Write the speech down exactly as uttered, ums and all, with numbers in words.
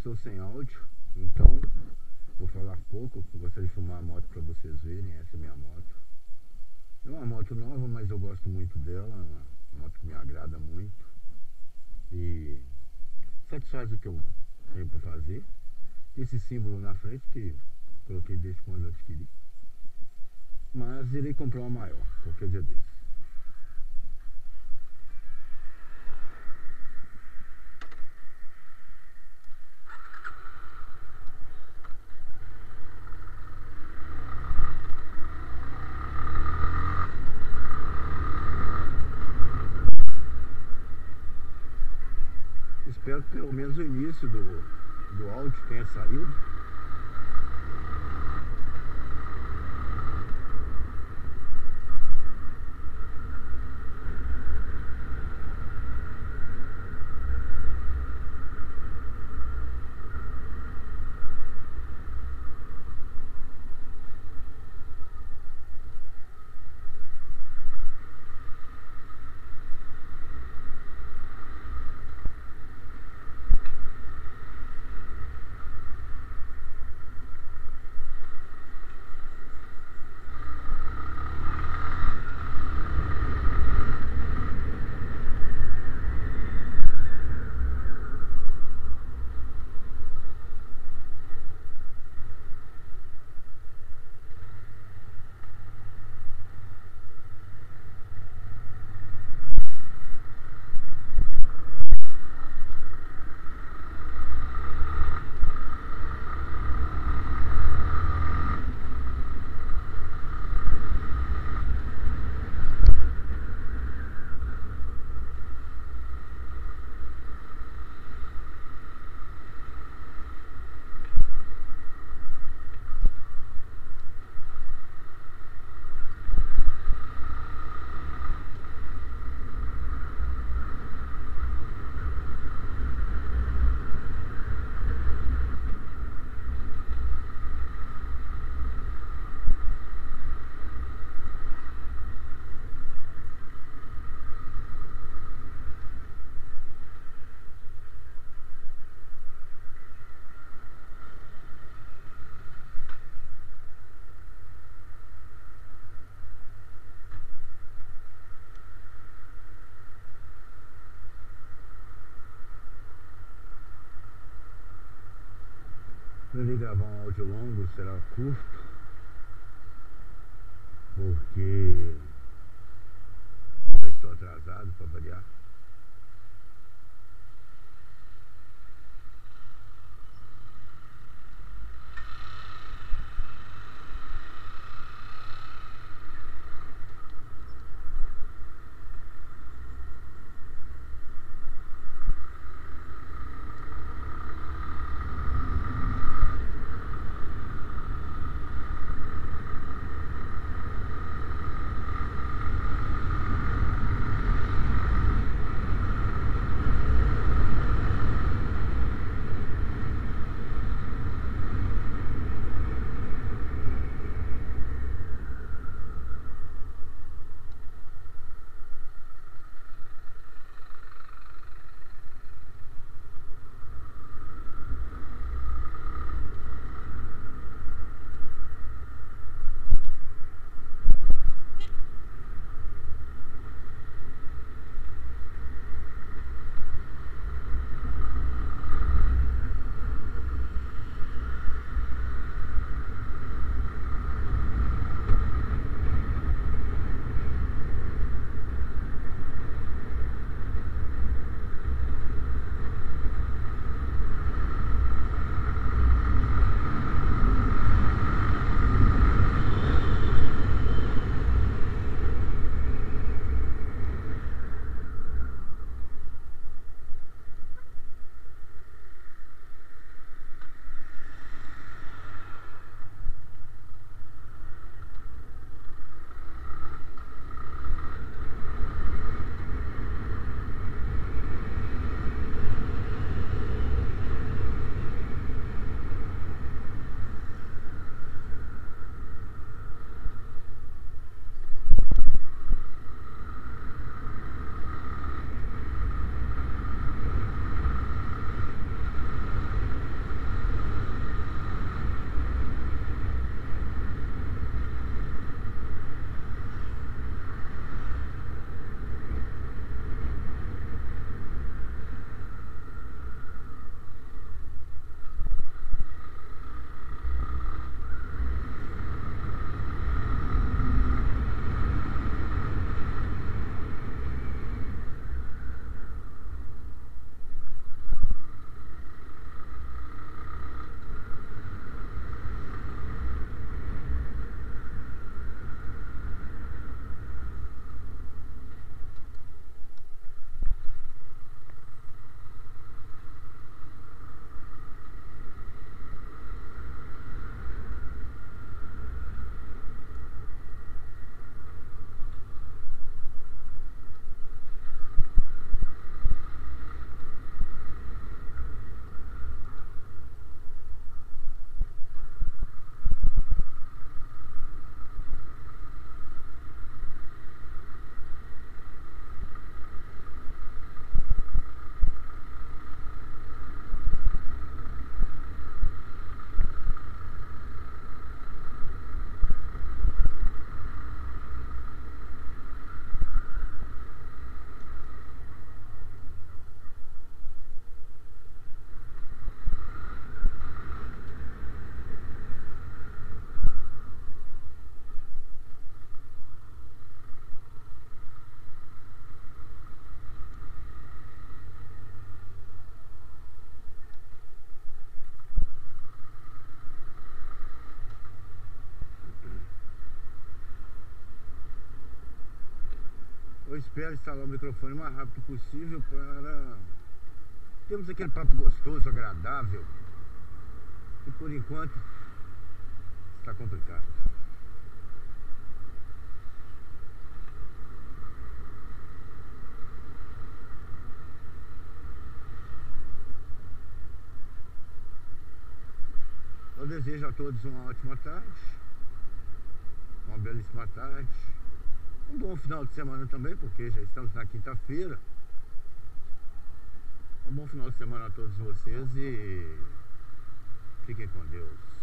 estou sem áudio, então vou falar pouco. Eu gostaria de filmar a moto para vocês verem. Essa é a minha moto. Não é uma moto nova, mas eu gosto muito dela. É uma moto que me agrada muito e satisfaz o que eu tenho para fazer. Esse símbolo na frente que coloquei desde quando eu adquiri, mas irei comprar uma maior qualquer dia desse. Espero que pelo menos o início do, do áudio tenha saído. Não irei gravar um áudio longo, será curto, porque já estou atrasado para variar. Eu espero instalar o microfone o mais rápido possível para termos aquele papo gostoso, agradável. E por enquanto está complicado. Eu desejo a todos uma ótima tarde, uma belíssima tarde, um bom final de semana também, porque já estamos na quinta-feira. Um bom final de semana a todos vocês e fiquem com Deus.